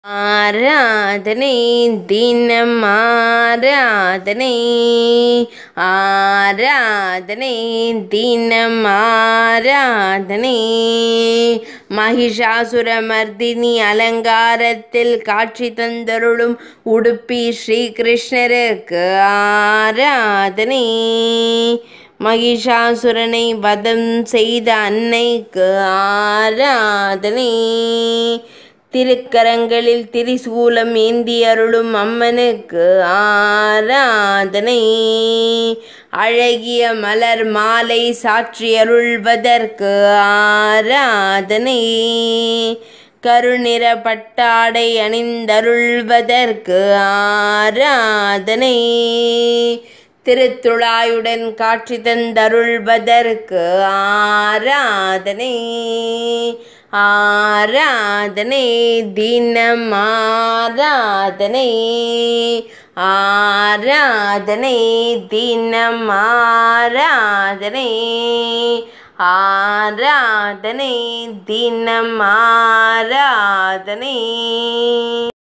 ஆராதனை தினம் ஆராதனை ஆராதனை தினம் ஆராதனை மகிஷாசுரமர்தினி அலங்காரத்தில் காட்சி தந்தருளும் உடுப்பி ஸ்ரீகிருஷ்ணருக்கு ஆராதனை மகிஷாசுரனை வதம் செய்த அன்னைக்கு ஆராதனை திருக்கரங்களில் திரிசூலம் ஏந்தி அருளும் அம்மனுக்கு ஆராதனை அழகிய மலர் மாலை சாற்றி அருள்வதற்கு ஆராதனை கருநிற பட்டாடை அணிந்தருள்வதற்கு ஆராதனை திருத்துழாயுடன் காட்சி தந்தருள்வதற்கு ஆராதனை ஆராதனை தினம் ஆராதனை ஆராதனை தினம் ஆராதனை ஆராதனை தினம் ஆராதனை